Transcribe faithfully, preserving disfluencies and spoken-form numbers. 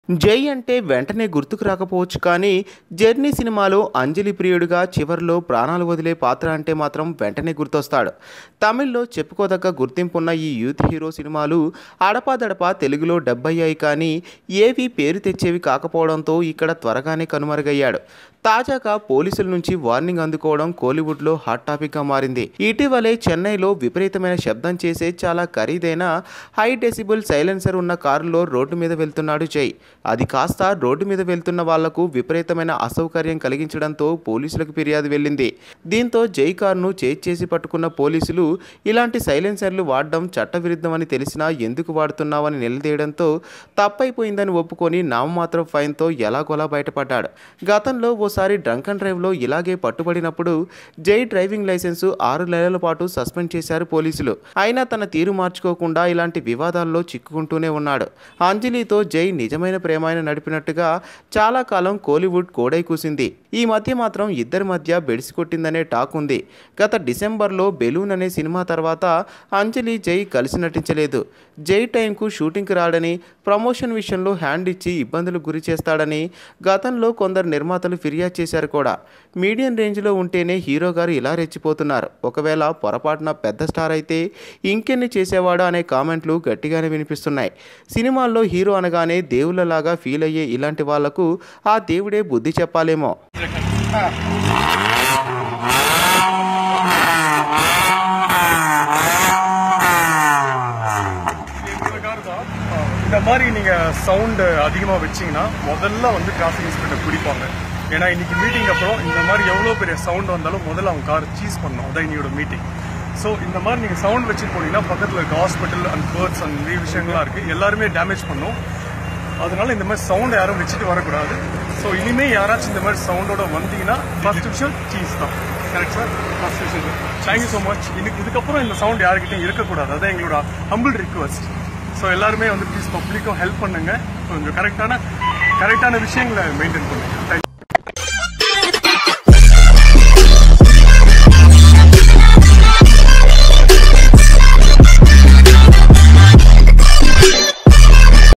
జై అంటే వెంటనే గుర్తుకు రాకపోవచ్చు కానీ జర్నీ సినిమాలో అంజలి ప్రియుడిగా చివర్లో ప్రాణాలు వదిలే పాత్ర అంటే మాత్రం వెంటనే గుర్తొస్తాడు. తమిళ్లో చెప్పుకోదగ్గ గుర్తింపున్న ఈ యూత్ హీరో సినిమాలు అడపాదడపా తెలుగులో డబ్ అయ్యాయి కానీ ఏవి పేరు తెచ్చేవి కాకపోవడంతో ఇక్కడ త్వరగానే కనుమరుగయ్యాడు. తాజాగా పోలీసుల నుంచి వార్నింగ్ అందుకోవడం కోలీవుడ్లో హాట్ టాపిక్గా మారింది. ఇటీవలే చెన్నైలో విపరీతమైన శబ్దం చేసే చాలా ఖరీదైన హై డెసిబుల్ సైలెన్సర్ ఉన్న కారులో రోడ్డు మీద వెళ్తున్నాడు జై. అది కాస్త రోడ్డు మీద వెళ్తున్న వాళ్లకు విపరీతమైన అసౌకర్యం కలిగించడంతో పోలీసులకు ఫిర్యాదు వెళ్ళింది. దీంతో జై కారును చేజ్ చేసి పట్టుకున్న పోలీసులు ఇలాంటి సైలెన్సర్లు వాడడం చట్టవిరుద్ధమని తెలిసినా ఎందుకు వాడుతున్నావని నిలదీయడంతో తప్పైపోయిందని ఒప్పుకొని నామమాత్రం ఫైన్తో ఎలాగోలా బయటపడ్డాడు. గతంలో ఓసారి డ్రంక్ అండ్ డ్రైవ్లో ఇలాగే పట్టుబడినప్పుడు జై డ్రైవింగ్ లైసెన్సు ఆరు నెలల పాటు సస్పెండ్ చేశారు పోలీసులు. అయినా తన తీరు మార్చుకోకుండా ఇలాంటి వివాదాల్లో చిక్కుకుంటూనే ఉన్నాడు. అంజలితో జై నిజమైన ప్రేమాయణ నడిపినట్టుగా చాలా కాలం కోలీవుడ్ కోడై కూసింది. ఈ మధ్య మాత్రం ఇద్దరి మధ్య బెడిసి కొట్టిందనే టాక్ ఉంది. గత డిసెంబర్లో బెలూన్ అనే సినిమా తర్వాత అంజలి జై కలిసి నటించలేదు. జై టైంకు షూటింగ్కి రాడని, ప్రమోషన్ విషయంలో హ్యాండ్ ఇచ్చి ఇబ్బందులకు గురి చేస్తాడని గతంలో కొందరు నిర్మాతలు ఫిర్యాదు చేశారు కూడా. మీడియం రేంజ్లో ఉంటేనే హీరో గారు ఇలా రెచ్చిపోతున్నారు. ఒకవేళ పొరపాటున పెద్ద స్టార్ అయితే ఇంకెన్ని చేసేవాడు అనే కామెంట్లు గట్టిగానే వినిపిస్తున్నాయి. సినిమాల్లో హీరో అనగానే దేవుళ్ళలాగా ఫీల్ అయ్యే ఇలాంటి వాళ్లకు ఆ దేవుడే బుద్ధి చెప్పాలేమో. இந்த மாதிரி நீங்கள் சவுண்டு அதிகமாக வச்சிங்கன்னா முதல்ல வந்து டிராஃபிக் இன்ஸ்பெக்டர் பிடிப்பாங்க. ஏன்னா இன்னைக்கு மீட்டிங் அப்புறம் இந்த மாதிரி எவ்வளோ பெரிய சவுண்ட் வந்தாலும் முதல்ல அவங்க கார் சீஸ் பண்ணணும். அதான் இன்னையோட மீட்டிங். ஸோ இந்த மாதிரி நீங்கள் சவுண்ட் வச்சுட்டு போனீங்கன்னா பக்கத்தில் இருக்க ஹாஸ்பிட்டல் அண்ட் பேர்ட்ஸ் அந்த நிறைய விஷயங்கள்லாம் இருக்குது, எல்லாருமே டேமேஜ் பண்ணும். அதனால இந்த மாதிரி சவுண்ட் யாரும் வச்சுட்டு வரக்கூடாது. ஸோ இனிமேல் யாராச்சும் இந்த மாதிரி சவுண்டோட வந்தீங்கன்னா ஃபர்ஸ்ட் விஷயம் சீஸ் தான். Correct sir? ஃபர்ஸ்ட் விஷயம். Thank you so much. இன்னைக்கு இதுக்கப்புறம் இந்த சவுண்ட் யாருக்கிட்டையும் இருக்கக்கூடாது. அதான் எங்களோட ஹம்பிள் ரிக்வெஸ்ட். ஸோ எல்லாருமே வந்து ப்ளீஸ் பப்ளிக்கும் ஹெல்ப் பண்ணுங்க. கொஞ்சம் கரெக்டான கரெக்டான விஷயங்களை மெயின்டைன் பண்ணுங்க.